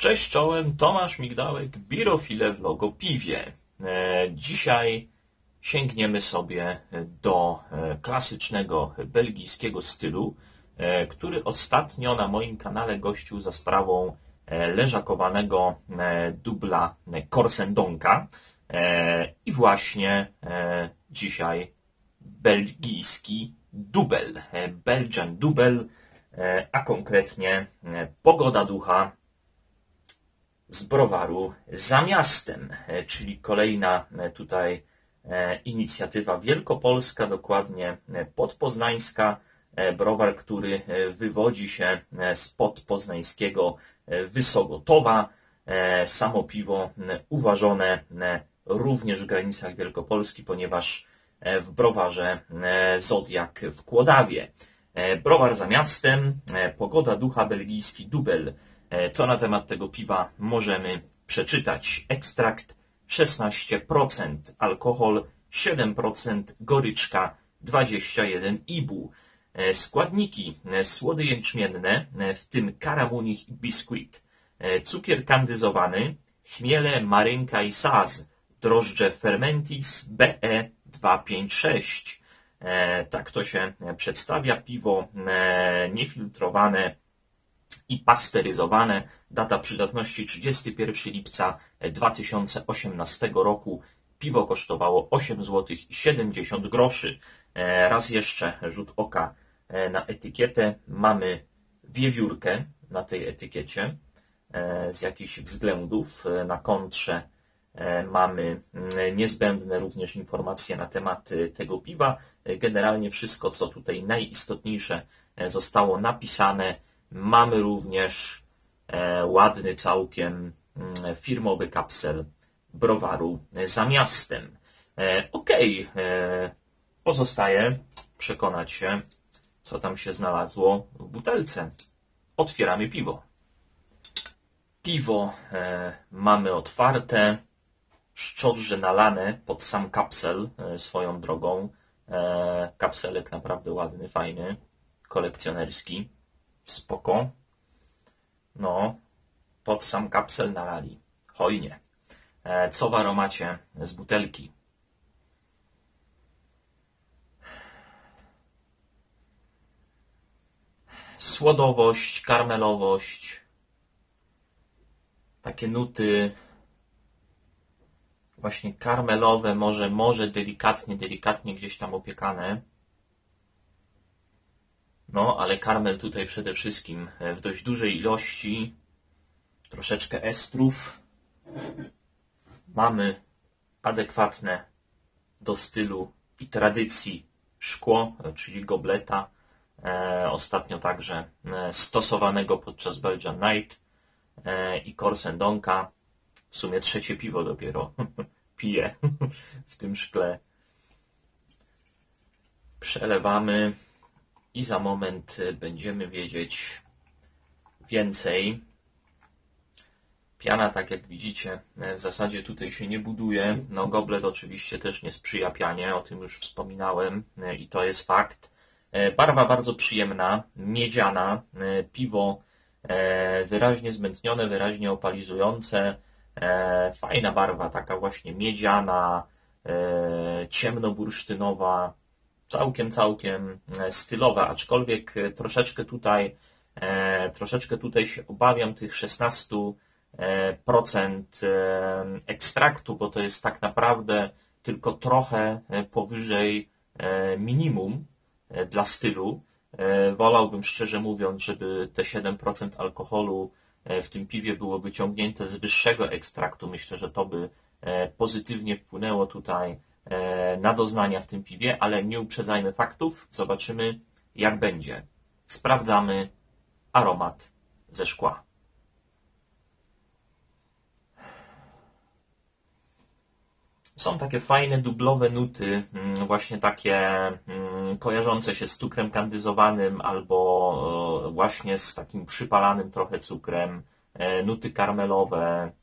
Cześć czołem, Tomasz Migdałek, Birofile Vlog o piwie. Dzisiaj sięgniemy sobie do klasycznego belgijskiego stylu, który ostatnio na moim kanale gościł za sprawą leżakowanego dubla Corsendonka. I właśnie dzisiaj belgijski dubel, Belgian dubel, a konkretnie Pogoda Ducha z browaru Za Miastem, czyli kolejna tutaj inicjatywa wielkopolska, dokładnie podpoznańska. Browar, który wywodzi się z podpoznańskiego Wysogotowa. Samo piwo uważone również w granicach Wielkopolski, ponieważ w browarze Zodiak w Kłodawie. Browar Za Miastem, Pogoda Ducha, belgijski dubel. Co na temat tego piwa możemy przeczytać? Ekstrakt 16%, alkohol 7%, goryczka 21 IBU. Składniki: słody jęczmienne, w tym karamunich i biskuit, cukier kandyzowany, chmiele marynka i saz, drożdże fermentis BE256. Tak to się przedstawia. Piwo niefiltrowane i pasteryzowane. Data przydatności 31 lipca 2018 roku. Piwo kosztowało 8 zł i 70 groszy. Raz jeszcze rzut oka na etykietę. Mamy wiewiórkę na tej etykiecie z jakichś względów. Na kontrze mamy niezbędne również informacje na temat tego piwa. Generalnie wszystko, co tutaj najistotniejsze, zostało napisane. Mamy również ładny całkiem firmowy kapsel browaru Za Miastem. Pozostaje przekonać się, co tam się znalazło w butelce. Otwieramy piwo. Piwo mamy otwarte, szczodrze nalane pod sam kapsel swoją drogą. Kapselek naprawdę ładny, fajny, kolekcjonerski. Spoko. No, pod sam kapsel nalali. Hojnie. Co w aromacie z butelki? Słodowość, karmelowość. Takie nuty właśnie karmelowe, może delikatnie gdzieś tam opiekane. No, ale karmel tutaj przede wszystkim w dość dużej ilości. Troszeczkę estrów. Mamy adekwatne do stylu i tradycji szkło, czyli gobleta. Ostatnio także stosowanego podczas Belgian Night i Corsendonka. W sumie trzecie piwo dopiero piję w tym szkle. Przelewamy. I za moment będziemy wiedzieć więcej. Piana, tak jak widzicie, w zasadzie tutaj się nie buduje. No, goblet oczywiście też nie sprzyja pianie, o tym już wspominałem i to jest fakt. Barwa bardzo przyjemna, miedziana. Piwo wyraźnie zmętnione, wyraźnie opalizujące. Fajna barwa, taka właśnie miedziana, ciemnobursztynowa. Całkiem stylowe, aczkolwiek troszeczkę tutaj się obawiam tych 16% ekstraktu, bo to jest tak naprawdę tylko trochę powyżej minimum dla stylu. Wolałbym, szczerze mówiąc, żeby te 7% alkoholu w tym piwie było wyciągnięte z wyższego ekstraktu. Myślę, że to by pozytywnie wpłynęło tutaj na doznania w tym piwie, ale nie uprzedzajmy faktów. Zobaczymy, jak będzie. Sprawdzamy aromat ze szkła. Są takie fajne dublowe nuty, właśnie takie kojarzące się z cukrem kandyzowanym albo właśnie z takim przypalanym trochę cukrem. Nuty karmelowe.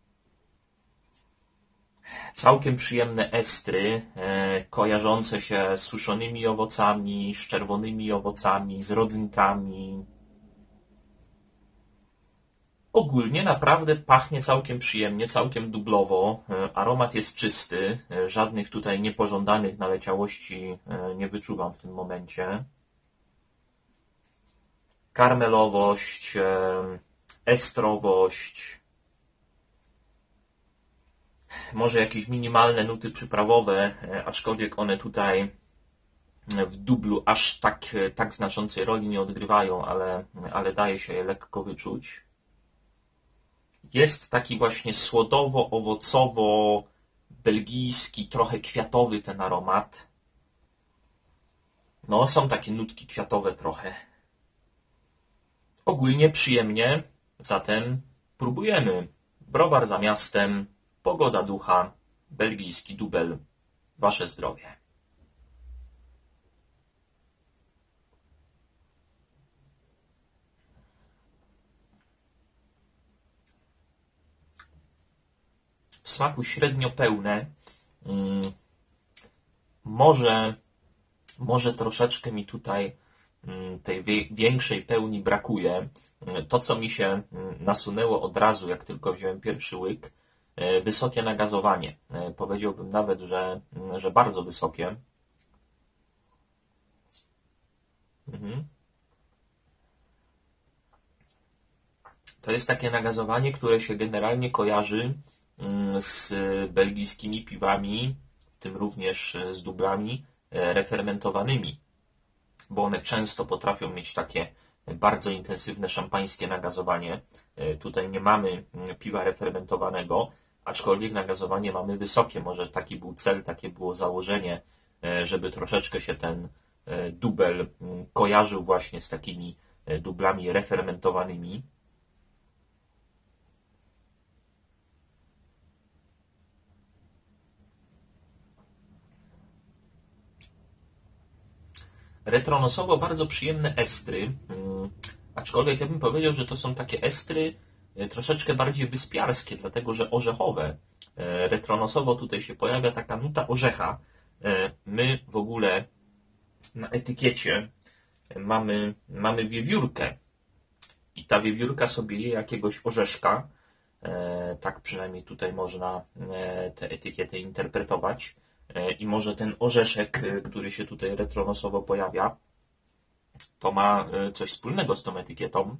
Całkiem przyjemne estry, kojarzące się z suszonymi owocami, z czerwonymi owocami, z rodzynkami. Ogólnie naprawdę pachnie całkiem przyjemnie, całkiem dublowo. Aromat jest czysty, żadnych tutaj niepożądanych naleciałości nie wyczuwam w tym momencie. Karmelowość, estrowość, może jakieś minimalne nuty przyprawowe, aczkolwiek one tutaj w dublu aż tak znaczącej roli nie odgrywają, ale daje się je lekko wyczuć. Jest taki właśnie słodowo-owocowo-belgijski, trochę kwiatowy ten aromat. No, są takie nutki kwiatowe trochę. Ogólnie przyjemnie, zatem próbujemy. Browar za miastem, pogoda ducha, belgijski dubel. Wasze zdrowie. W smaku średnio pełne. Może troszeczkę mi tutaj tej większej pełni brakuje. To, co mi się nasunęło od razu, jak tylko wziąłem pierwszy łyk, wysokie nagazowanie. Powiedziałbym nawet, że bardzo wysokie. To jest takie nagazowanie, które się generalnie kojarzy z belgijskimi piwami, w tym również z dublami refermentowanymi, bo one często potrafią mieć takie bardzo intensywne szampańskie nagazowanie. Tutaj nie mamy piwa refermentowanego, aczkolwiek nagazowanie mamy wysokie. Może taki był cel, takie było założenie, żeby troszeczkę się ten dubel kojarzył właśnie z takimi dublami refermentowanymi. Retronosowo bardzo przyjemne estry, aczkolwiek ja bym powiedział, że to są takie estry troszeczkę bardziej wyspiarskie, dlatego że orzechowe. Retronosowo tutaj się pojawia taka nuta orzecha. My w ogóle na etykiecie mamy wiewiórkę i ta wiewiórka sobie je jakiegoś orzeszka. Tak przynajmniej tutaj można tę etykietę interpretować. I może ten orzeszek, który się tutaj retronosowo pojawia, to ma coś wspólnego z tą etykietą.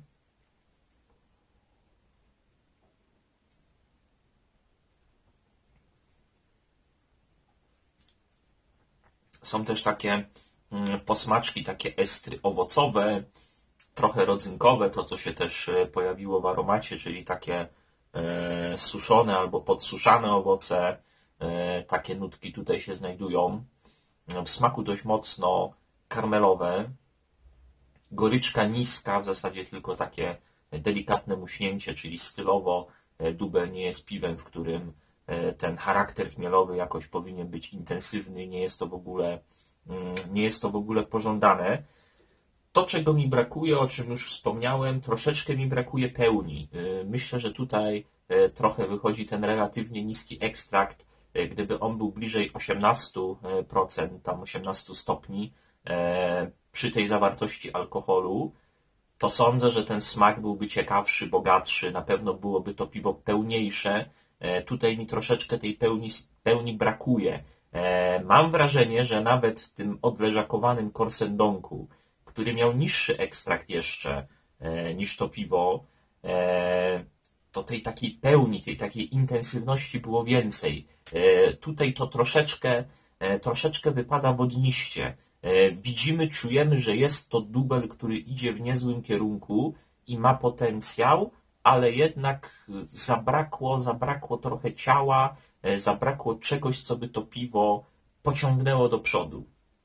Są też takie posmaczki, takie estry owocowe, trochę rodzynkowe, to co się też pojawiło w aromacie, czyli takie suszone albo podsuszane owoce. Takie nutki tutaj się znajdują. W smaku dość mocno karmelowe. Goryczka niska, w zasadzie tylko takie delikatne muśnięcie, czyli stylowo dubel nie jest piwem, w którym ten charakter chmielowy jakoś powinien być intensywny. Nie jest to w ogóle pożądane. To, czego mi brakuje, o czym już wspomniałem, troszeczkę mi brakuje pełni. Myślę, że tutaj trochę wychodzi ten relatywnie niski ekstrakt. Gdyby on był bliżej 18%, tam 18 stopni przy tej zawartości alkoholu, to sądzę, że ten smak byłby ciekawszy, bogatszy, na pewno byłoby to piwo pełniejsze. Tutaj mi troszeczkę tej pełni brakuje. Mam wrażenie, że nawet w tym odleżakowanym Korsendonku, który miał niższy ekstrakt jeszcze niż to piwo, to tej takiej pełni, tej takiej intensywności było więcej. Tutaj to troszeczkę wypada wodniście. Widzimy, czujemy, że jest to dubel, który idzie w niezłym kierunku i ma potencjał, ale jednak zabrakło trochę ciała, zabrakło czegoś, co by to piwo pociągnęło do przodu.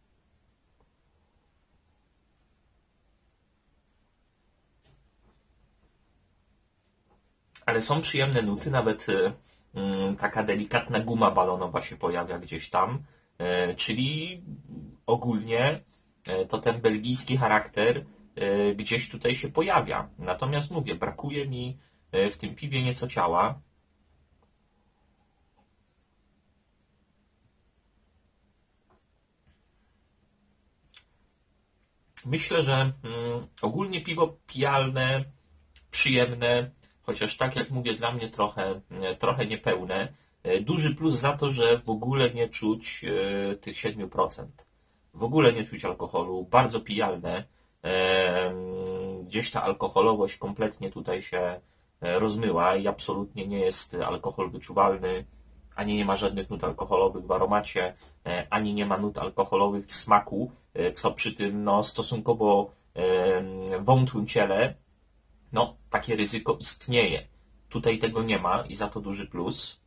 Ale są przyjemne nuty, nawet taka delikatna guma balonowa się pojawia gdzieś tam, czyli ogólnie to ten belgijski charakter gdzieś tutaj się pojawia. Natomiast mówię, brakuje mi w tym piwie nieco ciała. Myślę, że ogólnie piwo pijalne, przyjemne, chociaż tak jak mówię, dla mnie trochę niepełne. Duży plus za to, że w ogóle nie czuć tych 7%. W ogóle nie czuć alkoholu, bardzo pijalne. Gdzieś ta alkoholowość kompletnie tutaj się rozmyła i absolutnie nie jest alkohol wyczuwalny, ani nie ma żadnych nut alkoholowych w aromacie, ani nie ma nut alkoholowych w smaku, co przy tym stosunkowo wątłym ciele, takie ryzyko istnieje. Tutaj tego nie ma i za to duży plus.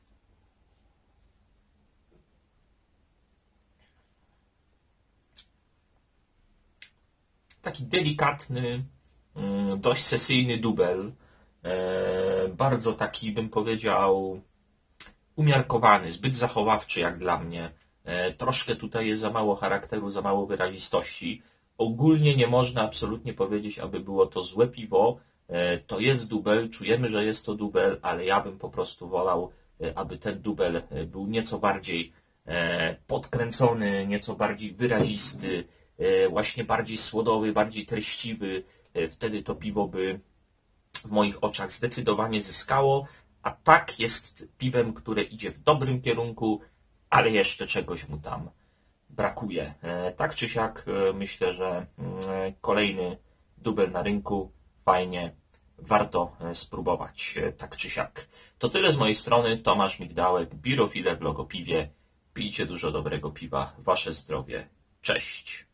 Taki delikatny, dość sesyjny dubel. Bardzo taki, bym powiedział, umiarkowany, zbyt zachowawczy jak dla mnie. Troszkę tutaj jest za mało charakteru, za mało wyrazistości. Ogólnie nie można absolutnie powiedzieć, aby było to złe piwo. To jest dubel, czujemy, że jest to dubel, ale ja bym po prostu wolał, aby ten dubel był nieco bardziej podkręcony, nieco bardziej wyrazisty, właśnie bardziej słodowy, bardziej treściwy. Wtedy to piwo by w moich oczach zdecydowanie zyskało, a tak jest piwem, które idzie w dobrym kierunku, ale jeszcze czegoś mu tam brakuje. Tak czy siak myślę, że kolejny dubel na rynku, fajnie, warto spróbować, tak czy siak. To tyle z mojej strony, Tomasz Migdałek, Birofile w Logopiwie. Pijcie dużo dobrego piwa, wasze zdrowie. Cześć!